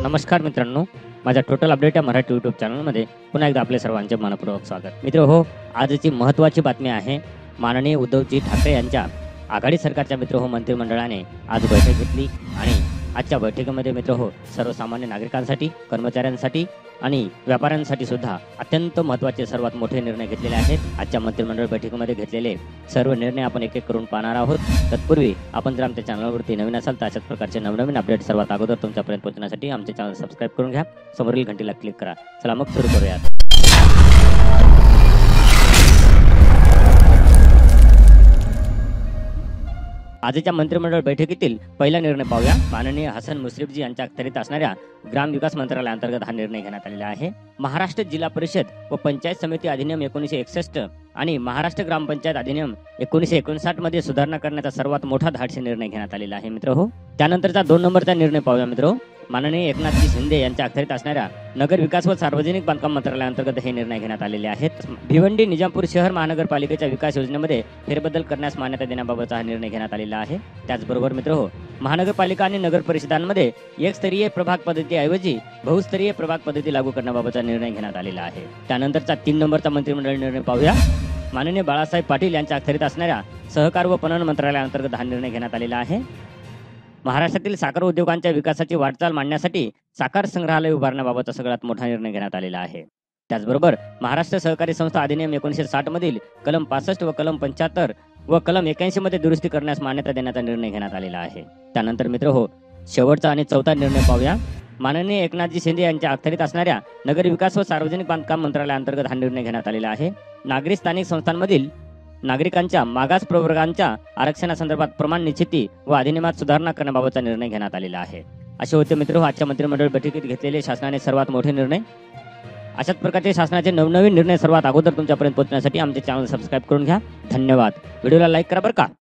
नमस्कार मित्रांनो, माझ्या टोटल अपडेट या मराठी यूट्यूब चॅनलमध्ये पुन्हा एकदा आपले सर्वांचे मनपूर्वक स्वागत. मित्र हो, आजची महत्त्वाची बातमी आहे. माननीय उद्धवजी ठाकरे यांच्या आघाडी सरकारच्या मित्र हो मंत्रिमंडळाने आज बैठक घेतली आणि आजच्या बैठकीमध्ये मित्र हो सर्वसामान्य नागरिकांसाठी, कर्मचाऱ्यांसाठी आणि व्यापाऱ्यांसाठी सुद्धा अत्यंत महत्त्वाचे सर्वात मोठे निर्णय घेतलेले आहेत. आजच्या मंत्रिमंडळ बैठकीमध्ये घेतलेले सर्व निर्णय आपण एक एक करून पाहणार आहोत. तत्पूर्वी आपण जर आमच्या चॅनलवरती नवीन असाल तर अशाच प्रकारचे नवनवीन अपडेट सर्वात अगोदर तुमच्यापर्यंत पोहोचण्यासाठी आमचे चॅनल सबस्क्राईब करून घ्या. समोरील घंटीला क्लिक करा. चला मग सुरू करूयात. आजच्या मंत्रिमंडळ बैठकीतील पहिला निर्णय पाहूया. माननीय हसन मुश्रीफजी यांच्या अखत्यारीत असणाऱ्या ग्राम विकास मंत्रालयाअंतर्गत हा निर्णय घेण्यात आलेला आहे. महाराष्ट्र जिल्हा परिषद व पंचायत समिती अधिनियम 1961 आणि महाराष्ट्र ग्रामपंचायत अधिनियम 1959 मध्ये सुधारणा करण्याचा सर्वात मोठा धाडसी निर्णय घेण्यात आलेला आहे मित्र हो. त्यानंतरचा 2 नंबरचा निर्णय पाहूया मित्र. माननीय एकनाथजी शिंदे यांच्या अखत्यारीत असणाऱ्या नगर विकास व सार्वजनिक बांधकाम मंत्रालयाअंतर्गत हे निर्णय घेण्यात आलेले आहेत. भिवंडी निजामपूर शहर महानगरपालिकेच्या विकास योजनेमध्ये फेरबदल करण्यास मान्यता देण्याबाबतचा हा निर्णय घेण्यात आलेला आहे. त्याचबरोबर मित्र हो, महानगरपालिका आणि नगर परिषदांमध्ये एकस्तरीय प्रभाग पद्धतीऐवजी बहुस्तरीय प्रभाग पद्धती लागू करण्याबाबतचा निर्णय घेण्यात आलेला आहे. त्यानंतरचा 3 नंबरचा मंत्रिमंडळ निर्णय पाहूया. माननीय बाळासाहेब पाटील यांच्या अखत्यारीत असणाऱ्या सहकार व पणन मंत्रालयाअंतर्गत हा निर्णय घेण्यात आलेला आहे. महाराष्ट्रातील साखर उद्योगांच्या विकासाची वाटचाल मांडण्यासाठी साखर संग्रहालय उभारण्याबाबतचा सगळ्यात मोठा निर्णय घेण्यात आलेला आहे. त्याचबरोबर महाराष्ट्र सहकारी संस्था अधिनियम 1960 मधील कलम 65 व कलम 75 व कलम 81 मध्ये दुरुस्ती करण्यास मान्यता देण्याचा निर्णय घेण्यात आलेला आहे. त्यानंतर मित्र हो, शेवटचा आणि चौथा निर्णय पाहूया. माननीय एकनाथजी शिंदे यांच्या अखत्यारीत असणाऱ्या नगर विकास व सार्वजनिक बांधकाम मंत्रालयाअंतर्गत हा निर्णय घेण्यात आलेला आहे. नागरी स्थानिक संस्थांमधील नागरिकांच्या मागास प्रवर्गांच्या आरक्षणासंदर्भात प्रमाण निश्चिती व अधिनियमात सुधारणा करण्याबाबतचा निर्णय घेण्यात आलेला आहे. असे होते मित्र आजच्या मंत्रिमंडळ बैठकीत घेतलेले शासनाने सर्वात मोठे निर्णय. अशाच प्रकारचे शासनाचे नवनवीन निर्णय सर्वात अगोदर तुमच्यापर्यंत पोहोचण्यासाठी आमचे चॅनल सबस्क्राईब करून घ्या. धन्यवाद. व्हिडिओला लाईक करा बरं का.